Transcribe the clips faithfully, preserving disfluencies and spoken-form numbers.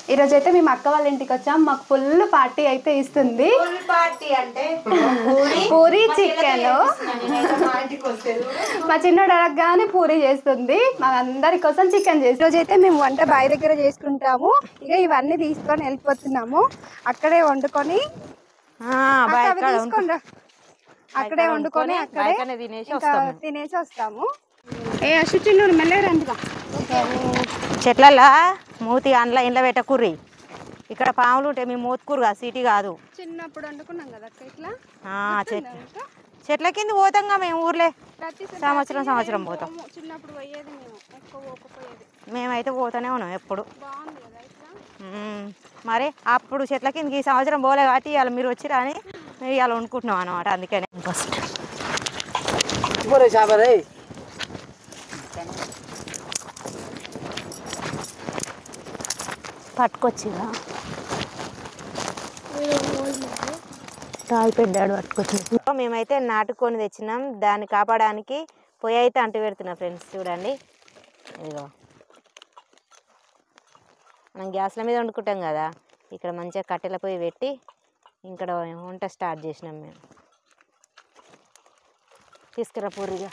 ఈ రోజు అయితే మేము అక్క వాళ్ళ ఇంటికి వచ్చాం. మాకు ఫుల్ పార్టీ అయితే ఇస్తుంది. పార్టీ అంటే పూరి చికెన్. మా చిన్నోడు అడగగానే పూరి చేస్తుంది. మా అందరి కోసం చికెన్ చేసి రోజు అయితే మేము వంట బావి దగ్గర చేసుకుంటాము. ఇక ఇవన్నీ తీసుకొని వెళ్ళిపోతున్నాము. అక్కడే వండుకొని తీసుకోండి, అక్కడే వండుకొని అక్కడే తినేసి వస్తాము. ఏ అశు చిన్నోడు మెల్లరండిగా. చెట్లలా మూతి అండ్ల ఇండ్ల పెట్టకూర్రి. ఇక్కడ పాములు ఉంటాయి, మేము మూతుకూరుగా సిటీ కాదు. చిన్నప్పుడు వండుకున్నాం కదా ఇట్లా చెట్ల కింద పోతాంగా మేము ఊర్లే. సంవత్సరం సంవత్సరం పోతాం. చిన్నప్పుడు పోయేది మేము, ఎక్కువ పోకపోయేది. మేమైతే పోతానే ఉన్నాం ఎప్పుడు. బాగుంది కదా ఇట్లా. మరి అప్పుడు చెట్ల కిందకి ఈ సంవత్సరం పోలే కాబట్టి ఇవాళ మీరు వచ్చిరా అని ఇవాళ వండుకుంటున్నాం అనమాట. అందుకనే ఫస్ట్ పట్టుకొచ్చిగా తాయి పెడ్డాడు పట్టుకొచ్చి. మేమైతే నాటుకొని తెచ్చినాం. దాన్ని కాపాడడానికి పొయ్యి అయితే అంటు పెడుతున్నాం ఫ్రెండ్స్. చూడండి ఇదిగో, మనం గ్యాస్ల మీద వండుకుంటాం కదా, ఇక్కడ మంచిగా కట్టెల పొయ్యి పెట్టి ఇక్కడ వంట స్టార్ట్ చేసినాం మేము. తీసుకురా పూరిగా.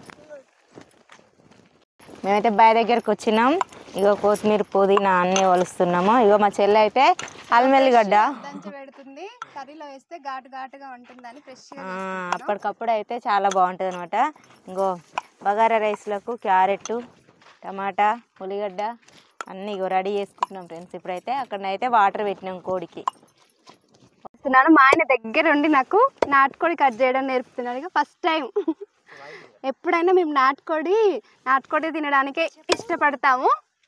మేమైతే బావి దగ్గరకు వచ్చినాం. ఇగో కొత్తిమీర పుదీనా అన్నీ వలుస్తున్నాము. ఇగో మా చెల్లి అయితే అల్మెల్లిగడ్డ పెడుతుంది, కర్రీలో వేస్తే ఘాటు ఘాటుగా ఉంటుందని ఫ్రెష్గా అప్పటికప్పుడు అయితే చాలా బాగుంటుంది అనమాట. ఇంకో బగారా రైస్లకు క్యారెట్, టమాటా, ఉల్లిగడ్డ అన్నీ ఇగో రెడీ చేసుకుంటున్నాం ఫ్రెండ్స్. ఇప్పుడైతే అక్కడనైతే వాటర్ పెట్టినాం కోడికి. వస్తున్నాను. మా ఆయన దగ్గర ఉండి నాకు నాటుకోడి కట్ చేయడం నేర్పుతున్నాడు. ఇక ఫస్ట్ టైం. ఎప్పుడైనా మేము నాటుకోడి నాటుకోడి తినడానికే ఇష్టపడతాము.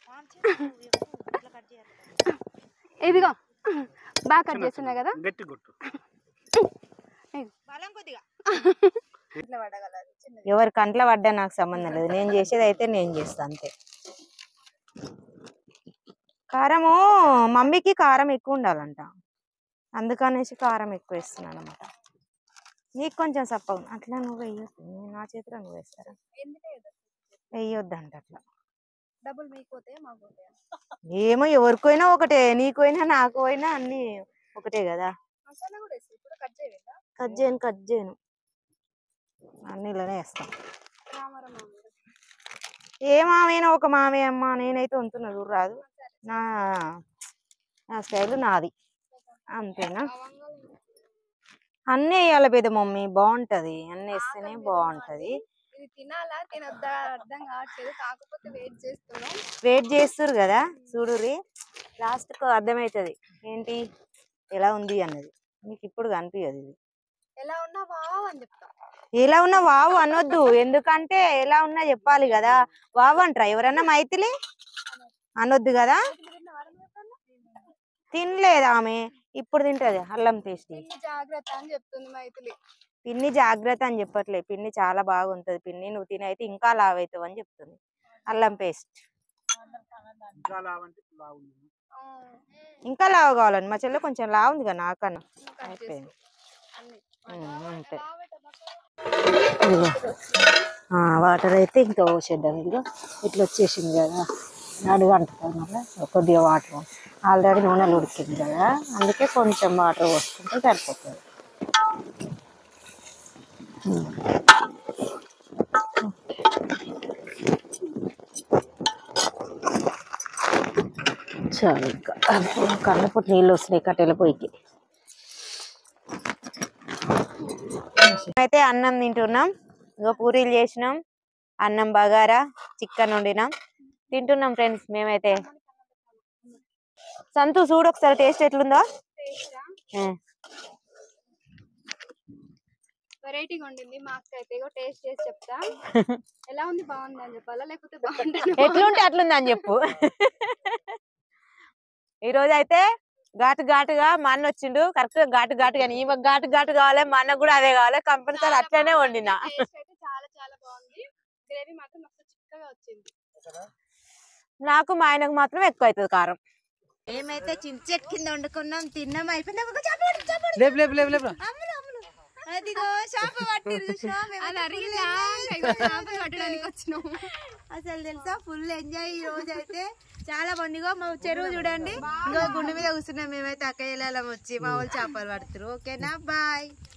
ఇదిగో బాగా కట్ చేస్తున్నా కదా. ఎవరి కంట్లో పడ్డా నాకు సంబంధం లేదు. నేను చేసేది అయితే నేను చేస్తాను అంతే. కారము మమ్మీకి కారం ఎక్కువ ఉండాలంట, అందుకనేసి కారం ఎక్కువ వేస్తున్నాను అనమాట. నీకు కొంచెం సప్ప అట్లా నువ్వు వేయొద్దు. నా చేతిలో నువ్వు వేస్తారా? వేయొద్దంట అట్లా. ఏమో ఎవరికైనా ఒకటే, నీకైనా నాకు అయినా అన్ని ఒకటే కదా. కట్ చేయను కట్ చేయను అన్ని ఇలానే వేస్తాం. ఏ మామైనా ఒక మామే అమ్మ. నేనైతే వంతున్నా రాదు. నా నా స్టైల్ నాది అంతేనా. అన్నీ వేయాలి పెద్ద మమ్మీ, బాగుంటది. అన్నీ వేస్తేనే బాగుంటది. వెయిట్ చేస్తారు కదా, చూడుర్రి లాస్ట్ కు అర్థమవుతుంది ఏంటి ఎలా ఉంది అన్నది. మీకు ఇప్పుడు కనిపించదు. ఇది ఎలా ఉన్నా వావ్ అని చెప్తా. ఎలా ఉన్నా వావు అనొద్దు, ఎందుకంటే ఎలా ఉన్నా చెప్పాలి కదా. వావు అంటారా ఎవరన్నా? మైథిలి అనొద్దు కదా. తినలేదు ఆమె, ఇప్పుడు తింటది అల్లం పేస్ట్. జాగ్రత్త అని చెప్తుంది మైథిలి. పిన్ని జాగ్రత్త అని చెప్పట్లే, పిన్ని చాలా బాగుంటది. పిన్ని నువ్వు తినైతే ఇంకా లావ్ అవుతావు అని చెప్తుంది. అల్లం పేస్ట్ ఇంకా లావు కావాలని మా చెల్లె కొంచెం లావు ఉంది కదా నాకన్నా. అయిపోయింది అంతే. వాటర్ అయితే ఇంకా పోసేద్దాం. ఇదిగో ఇట్లా వచ్చేసింది కదా, అడుగు అంటుతుంది. మళ్ళీ కొద్దిగా వాటర్, ఆల్రెడీ నూనెలు ఉడికింది కదా, అందుకే కొంచెం వాటర్ పోసుకుంటే సరిపోతుంది. చాలు ఇంకా కళ్ళపొట్టు నీళ్ళు వస్తున్నాయి కట్టెల పొయ్యికి. అయితే అన్నం తింటున్నాం. ఇంకా పూరీలు చేసినాం, అన్నం బగారా, చికెన్ వండినాం, తింటున్నాం ఫ్రెండ్స్ మేమైతే. సంతు చూడు ఒకసారి టేస్ట్ ఎట్లుందో. వెరైటీగా ఉండింది మా అక్క అయితే. టేస్ట్ చేసి చెప్తా ఎలా ఉంది, బాగుంది అని చెప్పాలా లేకపోతే బాగుంది ఎట్లుంటే అట్లుంది అని చెప్పు. ఈ రోజు అయితే ఘాటు ఘాటుగా మా అన్న వచ్చిండు. కరెక్ట్ గా ఘాటు ఘాటుగా ఈమె ఘాటు ఘాటు కావాలి, మా అన్న కూడా అదే కావాలి. కంపల్సరీ అట్లనే వండిన. చాలా చాలా బాగుంది. గ్రేవీ మాత్రం మస్తు చిక్కగా వచ్చింది. నాకు మా ఆయనకు మాత్రం ఎక్కువ అవుతుంది కారం. ఏమైతే చింత చెట్టు కింద వండుకున్నాం, తిన్నాం, అయిపోయింది. అదిగో చేప పట్టిరు అది అరిగిందా చేపలు పట్టడానికి వచ్చినాము. అసలు తెలుసా ఫుల్ ఎంజాయ్ ఈ రోజు అయితే చాలా బాగుంది. మా చెరువు చూడండి, ఇంకో గుండె మీద కూర్చున్నాం మేమైతే అక్కయ్యలం వచ్చి మా వాళ్ళు చేపలు పడుతున్నారు. ఓకేనా, బాయ్.